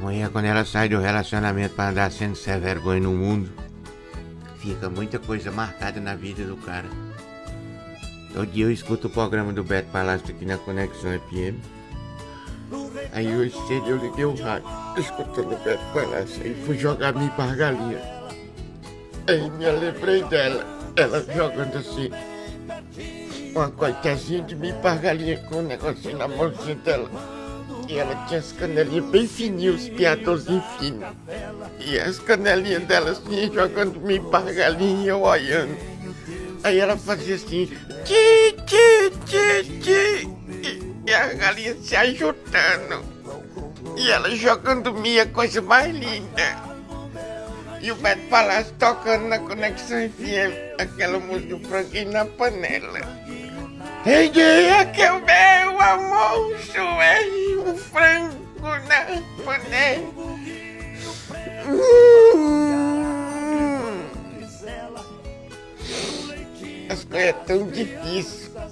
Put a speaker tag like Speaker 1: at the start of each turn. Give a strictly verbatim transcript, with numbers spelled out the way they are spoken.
Speaker 1: mulher, quando ela sai do relacionamento pra andar sendo sem vergonha no mundo, fica muita coisa marcada na vida do cara. Todo dia eu escuto o programa do Beto Palácio aqui na Conexão F M. Aí hoje cedo eu liguei o rádio, escutando o Beto Palácio, e fui jogar minha pra galinha. Aí me lembrei dela, ela jogando assim, uma coitadinha de mim pra galinha com um negocinho na mãozinha dela. E ela tinha as canelinhas bem fininhas, os piadorzinhos finos. E as canelinhas dela assim, jogando mim pra galinha e eu olhando. Aí ela fazia assim, ti, ti, ti, ti. E, e a galinha se ajudando. E ela jogando minha, coisa mais linda. E o Beto Palácio tocando na Conexão F M, aquela música do franguinho na panela. Ei, dia que o meu almoço é um frango na panela. Hum. As coisas tão difíceis.